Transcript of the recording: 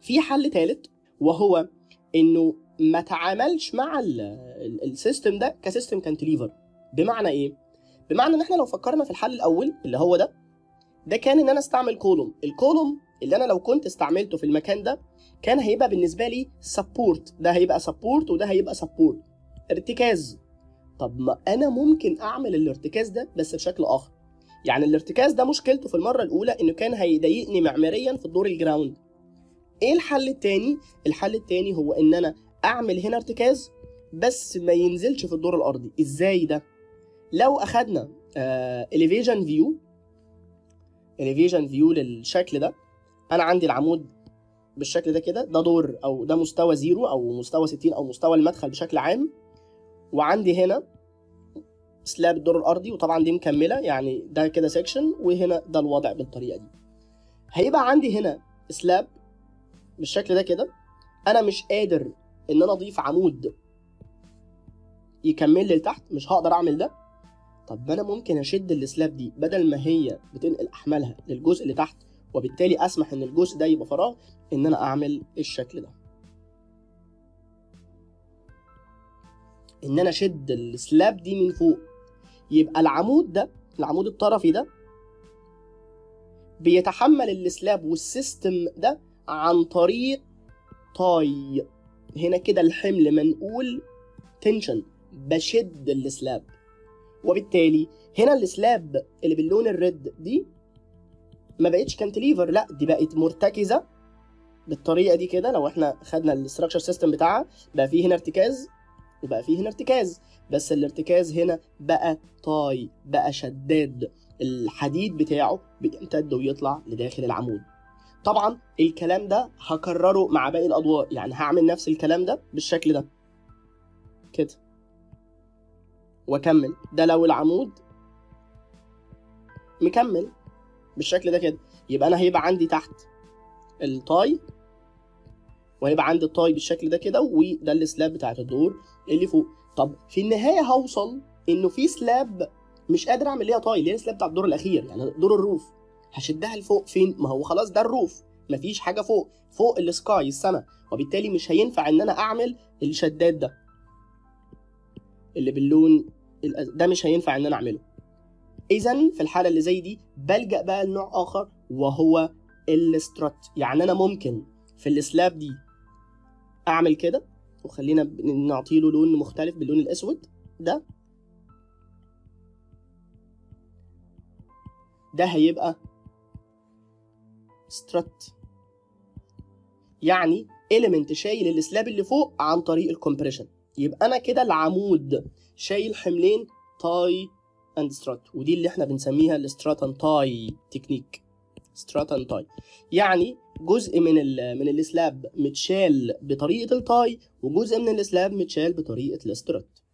في حل ثالث، وهو انه ما تعاملش مع السيستم ده كسيستم كانتليفر. بمعنى ايه؟ بمعنى ان احنا لو فكرنا في الحل الاول اللي هو ده كان ان انا استعمل كولوم. الكولوم اللي انا لو كنت استعملته في المكان ده كان هيبقى بالنسبه لي سبورت، ده هيبقى سبورت وده هيبقى سبورت، ارتكاز. طب ما انا ممكن اعمل الارتكاز ده بس بشكل اخر. يعني الارتكاز ده مشكلته في المره الاولى انه كان هيضايقني معماريا في الدور الجراوند. ايه الحل التاني؟ الحل التاني هو ان انا اعمل هنا ارتكاز بس ما ينزلش في الدور الارضي. ازاي ده؟ لو اخدنا elevation view للشكل ده، انا عندي العمود بالشكل ده كده، ده دور او ده مستوى 0 او مستوى 60 او مستوى المدخل بشكل عام، وعندي هنا سلاب الدور الارضي، وطبعا دي مكمله يعني ده كده سيكشن، وهنا ده الوضع بالطريقه دي. هيبقى عندي هنا سلاب بالشكل ده كده، انا مش قادر ان انا اضيف عمود يكمل لي لتحت، مش هقدر اعمل ده. طب ما انا ممكن اشد السلاب دي بدل ما هي بتنقل احمالها للجزء اللي تحت، وبالتالي اسمح ان الجزء ده يبقى فراغ، ان انا اعمل الشكل ده، ان انا اشد السلاب دي من فوق. يبقى العمود ده، العمود الطرفي ده، بيتحمل السلاب والسيستم ده عن طريق طاي. هنا كده الحمل منقول تنشن، بشد السلاب، وبالتالي هنا السلاب اللي باللون الريد دي ما بقتش كانتليفر، لا دي بقت مرتكزه بالطريقه دي كده. لو احنا خدنا الاستراكشر سيستم بتاعها، بقى فيه هنا ارتكاز وبقى فيه هنا ارتكاز، بس الارتكاز هنا بقى طاي، بقى شداد، الحديد بتاعه بيمتد ويطلع لداخل العمود. طبعا الكلام ده هكرره مع باقي الادوار، يعني هعمل نفس الكلام ده بالشكل ده كده واكمل. ده لو العمود مكمل بالشكل ده كده، يبقى انا هيبقى عندي تحت الطاي، وهيبقى عندي الطاي بالشكل ده كده، وده السلاب بتاعت الدور اللي فوق. طب في النهايه هوصل انه في سلاب مش قادر اعمل ليها طاي، اللي هي السلاب بتاع الدور الاخير، يعني دور الروف. هشدها لفوق فين؟ ما هو خلاص ده الروف، مفيش حاجه فوق السكاي، السما، وبالتالي مش هينفع ان انا اعمل الشداد ده اللي باللون ده، مش هينفع ان انا اعمله. اذا في الحاله اللي زي دي بلجأ بقى لنوع اخر، وهو السترات. يعني انا ممكن في السلاب دي اعمل كده، وخلينا نعطي له لون مختلف باللون الاسود ده هيبقى سترات، يعني element شايل السلاب اللي فوق عن طريق الكمبريشن. يبقى انا كده العمود شايل حملين تاي اند سترات، ودي اللي احنا بنسميها السترات اند تاي تكنيك. سترات اند تاي يعني جزء من السلاب متشال بطريقه التاي، وجزء من السلاب متشال بطريقه السترات.